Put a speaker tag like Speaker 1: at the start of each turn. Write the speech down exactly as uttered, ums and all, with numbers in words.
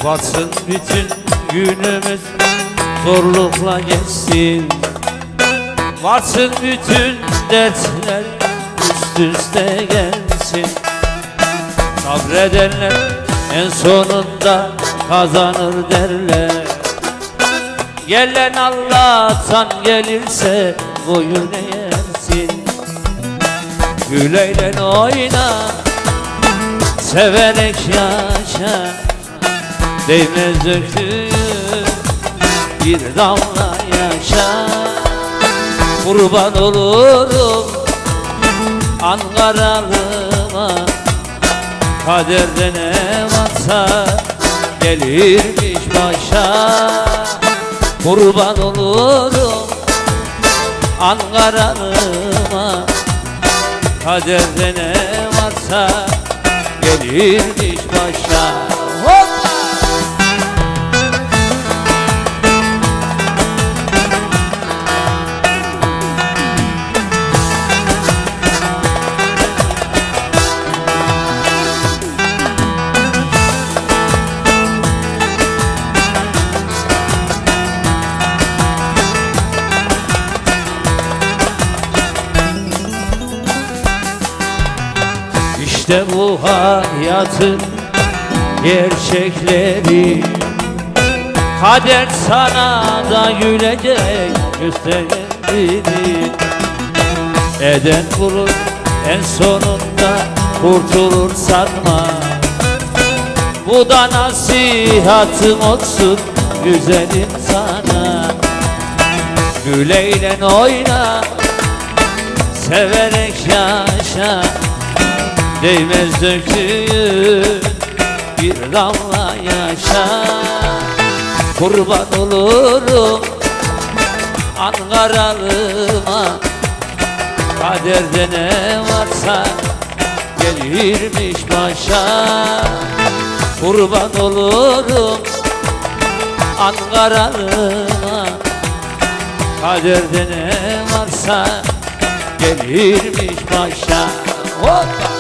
Speaker 1: Batsın bütün günümüz, zorlukla geçsin. Varsın bütün dertler, üst üste gelsin. Sabredenler en sonunda kazanır derler. Gelen Allah'tan gelirse boyun eğersin. Gül eğlen oyna, severek yaşa. Değmez döktüğün bir damla yaşa. Kurban olurum Ankaralıma, kaderde ne varsa gelirmiş başa. Kurban olurum Ankaralıma, kaderde ne varsa gelirmiş başa. Hoppa! İşte bu hayatın gerçekleri, kader sana da gülecek gösterdiğini. Eden bulur en sonunda kurtulur sanma. Bu da nasihatım olsun güzelim sana. Gül eğlen oyna, severek yaşa. Değmez döktüğün bir damla yaşa. Kurban olurum Ankaralıma, kaderde ne varsa gelirmiş başa. Kurban olurum Ankaralıma, kaderde ne varsa gelirmiş başa. Hoppa!